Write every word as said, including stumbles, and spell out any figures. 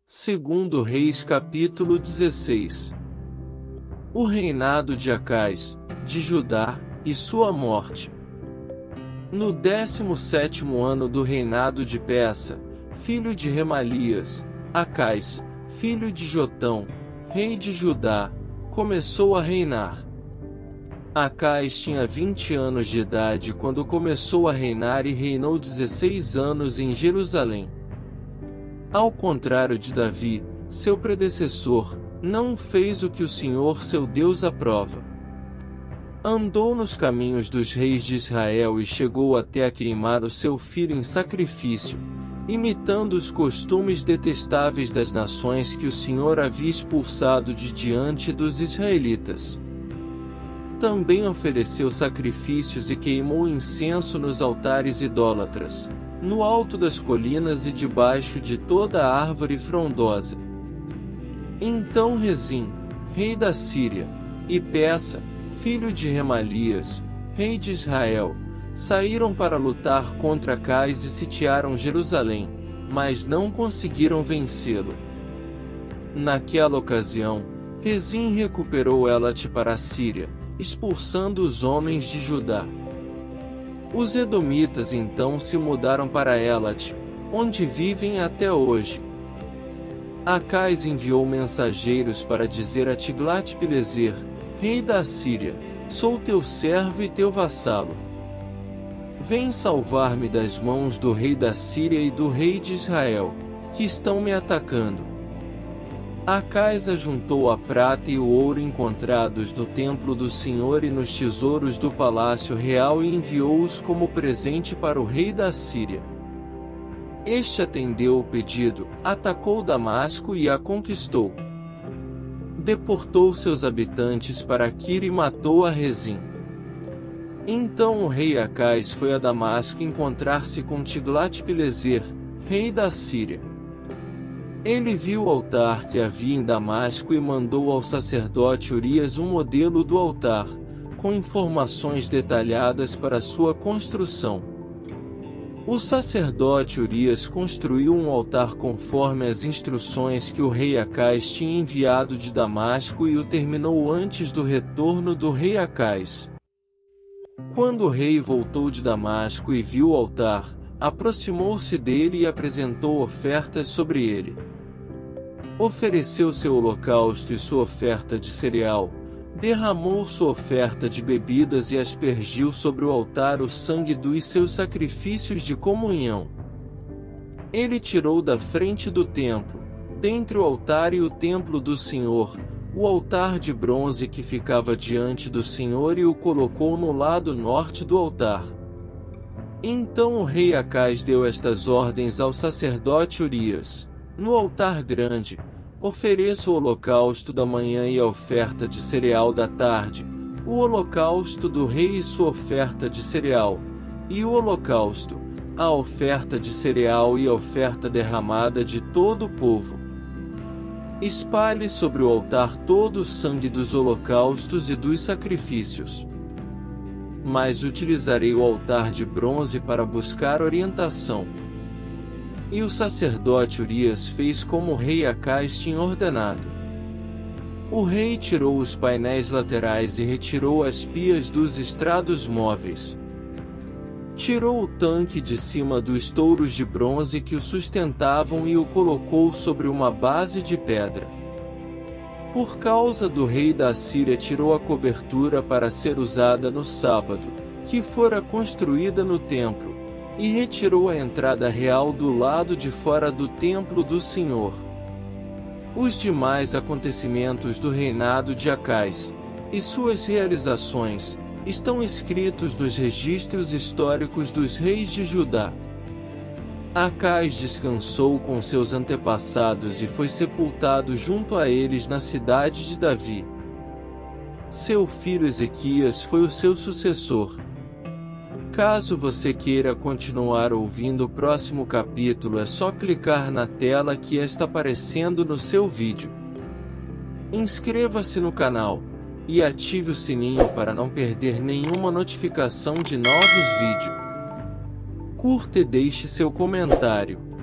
Segundo Reis capítulo dezesseis. O reinado de Acais, de Judá, e sua morte. No décimo sétimo ano do reinado de Peça, filho de Remalias, Acais, filho de Jotão, rei de Judá, começou a reinar. Acais tinha vinte anos de idade quando começou a reinar e reinou dezesseis anos em Jerusalém. Ao contrário de Davi, seu predecessor, não fez o que o Senhor seu Deus aprova. Andou nos caminhos dos reis de Israel e chegou até a queimar o seu filho em sacrifício, imitando os costumes detestáveis das nações que o Senhor havia expulsado de diante dos israelitas. Também ofereceu sacrifícios e queimou incenso nos altares idólatras, no alto das colinas e debaixo de toda a árvore frondosa. Então Rezim, rei da Síria, e Peça, filho de Remalias, rei de Israel, saíram para lutar contra Acais e sitiaram Jerusalém, mas não conseguiram vencê-lo. Naquela ocasião, Rezim recuperou Elate para a Síria, expulsando os homens de Judá. Os edomitas então se mudaram para Elate, onde vivem até hoje. Acais enviou mensageiros para dizer a Tiglat-Pileser, rei da Síria: sou teu servo e teu vassalo. Vem salvar-me das mãos do rei da Síria e do rei de Israel, que estão me atacando. Acais ajuntou a prata e o ouro encontrados no templo do Senhor e nos tesouros do palácio real e enviou-os como presente para o rei da Síria. Este atendeu o pedido, atacou Damasco e a conquistou. Deportou seus habitantes para Quir e matou a Rezim. Então o rei Acais foi a Damasco encontrar-se com Tiglat-Pileser, rei da Síria. Ele viu o altar que havia em Damasco e mandou ao sacerdote Urias um modelo do altar, com informações detalhadas para sua construção. O sacerdote Urias construiu um altar conforme as instruções que o rei Acais tinha enviado de Damasco e o terminou antes do retorno do rei Acais. Quando o rei voltou de Damasco e viu o altar, aproximou-se dele e apresentou ofertas sobre ele. Ofereceu seu holocausto e sua oferta de cereal, derramou sua oferta de bebidas e aspergiu sobre o altar o sangue dos seus sacrifícios de comunhão. Ele tirou da frente do templo, dentre o altar e o templo do Senhor, o altar de bronze que ficava diante do Senhor e o colocou no lado norte do altar. Então o rei Acais deu estas ordens ao sacerdote Urias: no altar grande, ofereça o holocausto da manhã e a oferta de cereal da tarde, o holocausto do rei e sua oferta de cereal, e o holocausto, a oferta de cereal e a oferta derramada de todo o povo. Espalhe sobre o altar todo o sangue dos holocaustos e dos sacrifícios. Mas utilizarei o altar de bronze para buscar orientação. E o sacerdote Urias fez como o rei Acais tinha ordenado. O rei tirou os painéis laterais e retirou as pias dos estrados móveis. Tirou o tanque de cima dos touros de bronze que o sustentavam e o colocou sobre uma base de pedra. Por causa do rei da Síria tirou a cobertura para ser usada no sábado, que fora construída no templo, e retirou a entrada real do lado de fora do templo do Senhor. Os demais acontecimentos do reinado de Acais, e suas realizações, estão escritos nos registros históricos dos reis de Judá. Acais descansou com seus antepassados e foi sepultado junto a eles na cidade de Davi. Seu filho Ezequias foi o seu sucessor. Caso você queira continuar ouvindo o próximo capítulo, é só clicar na tela que está aparecendo no seu vídeo. Inscreva-se no canal e ative o sininho para não perder nenhuma notificação de novos vídeos. Curta e deixe seu comentário.